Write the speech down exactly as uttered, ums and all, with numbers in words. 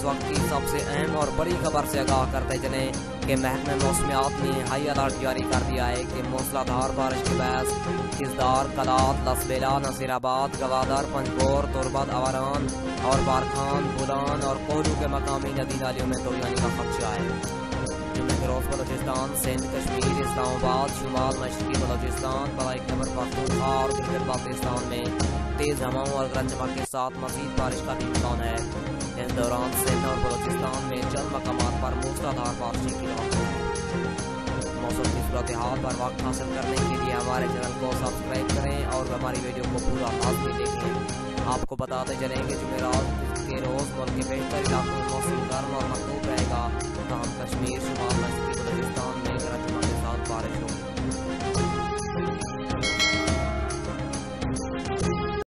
वक्त की सबसे अहम और बड़ी खबर से आगाह करते चलें कि महकमे मौसमियात ने हाई अलर्ट जारी कर दिया है कि मूसलाधार बारिश के बायस किसदार, कलात, लसबेला, नसीराबाद, गवादर, पंजगोर, तुरबत, अवारान और बारखान, बुलान और कोलू के मकामी नदी नालियों में तोड़ने का खदशा है। फिरोज बलोचिस्तान, सिंध, कश्मीर, इस्लामाबाद, शुमाल मशरकी बलोचिस्तान, बलाई खैबर पख्तूनख्वा और गिलगित बाल्टिस्तान में तेज हवाओं और गरज चमक के साथ मजीद बारिश का भी इम्कान है। इस दौरान सिंध और बलोचिस्तान में चंद मकामात पर मूसलाधार बारिश की खबर है। मौसम की सूरत हाल पर वक्त हासिल करने के लिए हमारे चैनल को सब्सक्राइब करें और हमारी वीडियो को पूरा लाजमी देखें। आपको बताते चलेंगे जुमेरात के रोज़ मुल्क के बेहतर इलाकों में मौसम गर्म और मखलूब रहेगा। तमाम कश्मीर